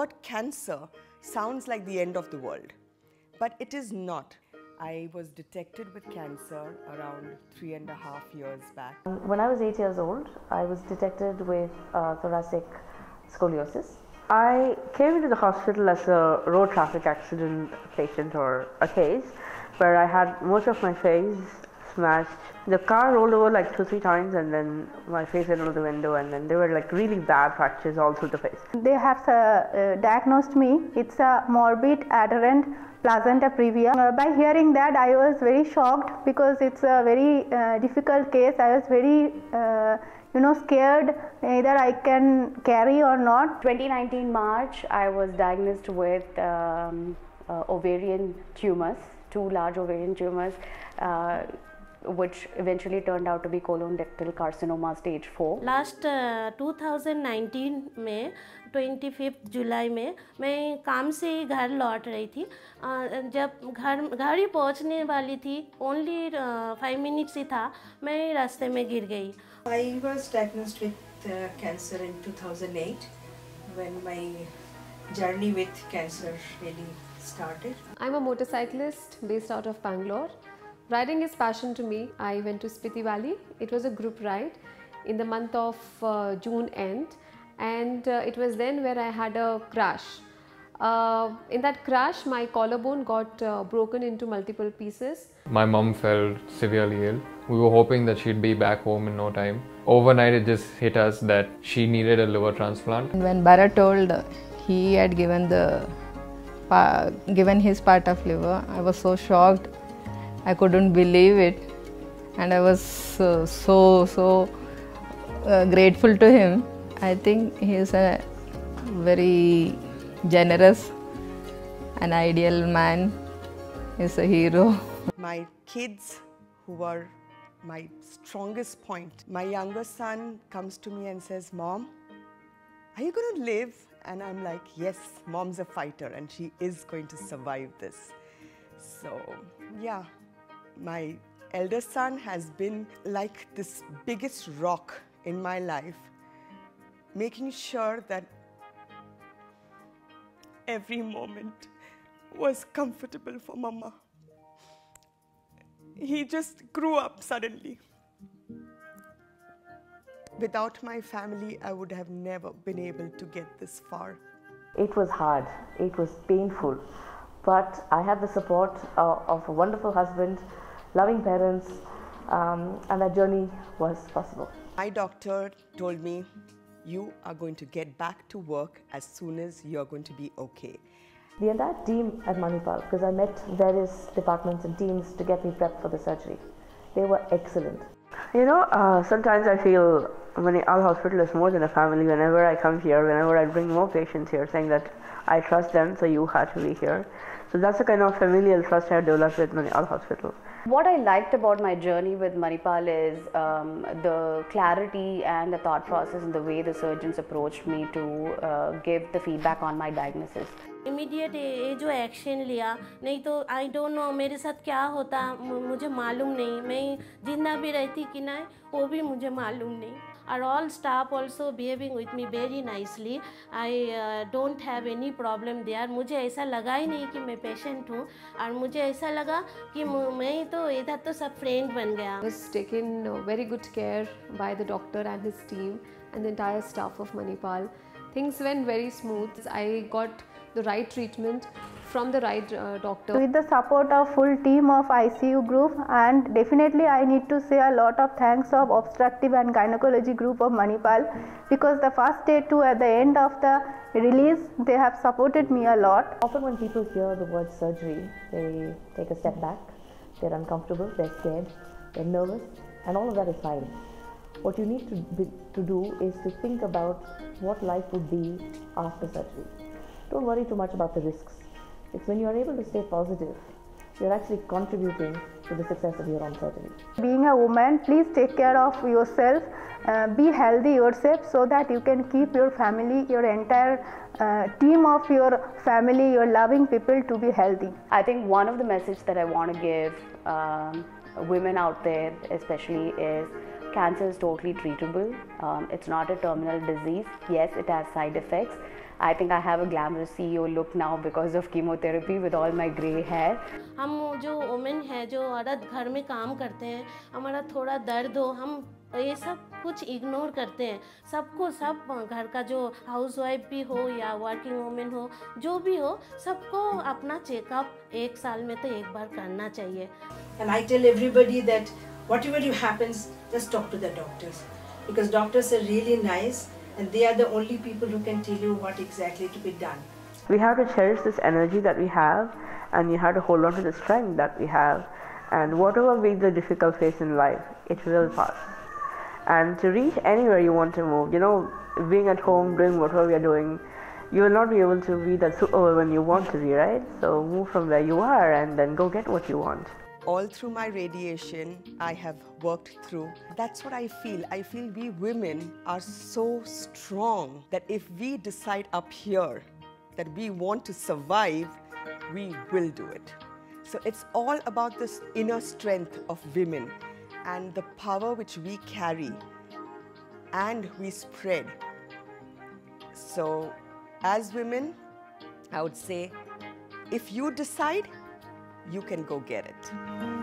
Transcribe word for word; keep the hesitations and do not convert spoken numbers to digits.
word cancer sounds like the end of the world, but it is not. I was detected with cancer around three and a half years back. When I was eight years old, I was detected with uh, thoracic scoliosis. I came into the hospital as a road traffic accident patient or a case where I had most of my face smashed. The car rolled over like two, three times and then my face went out of the window, and then there were like really bad fractures all through the face. They have uh, diagnosed me. It's a morbid adherent placenta previa. Uh, by hearing that, I was very shocked because it's a very uh, difficult case. I was very uh, you know scared either I can carry or not. twenty nineteen March, I was diagnosed with um, uh, ovarian tumors, two large ovarian tumors, uh, which eventually turned out to be colorectal carcinoma stage four. Last uh, twenty nineteen में twenty-fifth जुलाई में मैं काम से ही घर लौट रही थी. uh, जब घर घर ही पहुंचने वाली थी, ओनली फाइव मिनट्स ही था, मैं रास्ते में गिर गई. I was diagnosed with uh, cancer in two thousand eight when my journey with cancer really started. I'm a motorcyclist based out of Bangalore. Riding is passion to me. I went to Spiti Valley. It was a group ride in the month of uh, June end, and uh, it was then where I had a crash. Uh, in that crash, my collarbone got uh, broken into multiple pieces. My mum fell severely ill. We were hoping that she'd be back home in no time. Overnight, it just hit us that she needed a liver transplant. When Bharat told he had given the given his part of liver, I was so shocked. I couldn't believe it, and I was uh, so so uh, grateful to him. I think he is a very generous and ideal man. He's a hero. My kids, who were my strongest point, my younger son comes to me and says, "Mom, are you going to live?" And I'm like, "Yes, Mom's a fighter and she is going to survive this." So yeah, my eldest son has been like this biggest rock in my life, making sure that every moment was comfortable for Mama. He just grew up suddenly. Without my family, I would have never been able to get this far. It was hard, it was painful, but I had the support uh, of a wonderful husband, loving parents, um, and that journey was possible. My doctor told me, "You are going to get back to work as soon as you're going to be okay." The entire team at Manipal, because I met various departments and teams to get me prepped for the surgery, they were excellent. You know, uh, sometimes I feel Manipal Hospital is more than a family. Whenever I come here, whenever I bring more patients here, saying that I trust them, so you had to be here. So that's the kind of familial trust I have developed with Manipal Hospital. What I liked about my journey with Manipal is um, the clarity and the thought process and the way the surgeons approached me to uh, give the feedback on my diagnosis. Immediate ये जो action लिया, नहीं तो I don't know मेरे साथ क्या होता, मुझे मालूम नहीं. मैं जिंदा भी रहती कि नहीं वो भी मुझे मालूम नहीं. Are all staff also behaving with me very nicely. I uh, don't have any problem there. मुझे ऐसा लगा ही नहीं कि मैं पेशेंट हूँ, और मुझे ऐसा लगा कि मैं तो इधर तो सब फ्रेंड बन गया. I was taken uh, very good care by the doctor and his team and the entire staff of Manipal. Things went very smooth. I got the right treatment from the right uh, doctor. With the support of full team of I C U group, and definitely I need to say a lot of thanks of obstructive and gynecology group of Manipal, because the first day to at the end of the release, they have supported me a lot. Often when people hear the word surgery, they take a step back, they're uncomfortable, they're scared, they're nervous, and all of that is fine. What you need to, be, to do is to think about what life would be after surgery. Don't worry too much about the risks. It's when you are able to stay positive, you're actually contributing to the success of your own surgery. Being a woman, please take care of yourself, uh, be healthy yourself, so that you can keep your family, your entire uh, team of your family, your loving people to be healthy. I think one of the messages that I want to give um, women out there especially is cancer is totally treatable. Um, it's not a terminal disease. Yes, it has side effects. I think I have a glamorous C E O look now because of chemotherapy with all my grey hair. हम जो women है, जो औरत घर में काम करते हैं, हमारा थोड़ा दर्द हो, हम ये सब कुछ इग्नोर करते हैं. सबको सब घर का जो हाउस वाइफ भी हो या वर्किंग वुमेन हो, जो भी हो, सबको अपना चेकअप एक साल में तो एक बार करना चाहिए. And I tell everybody that whatever you happens, just talk to the doctors, because doctors are really nice and they are the only people who can tell you what exactly to be done. We have to cherish this energy that we have, and you have to hold on to the strength that we have, and whatever be the difficult phase in life, it will pass. And to reach anywhere you want to move, you know, being at home, doing whatever we are doing, you will not be able to be that super when you want to be, right? So move from where you are and then go get what you want. All through my radiation, I have worked through. That's what I feel. I feel we women are so strong that if we decide up here that we want to survive, we will do it. So it's all about this inner strength of women and the power which we carry and we spread. So as women, I would say, if you decide, you can go get it.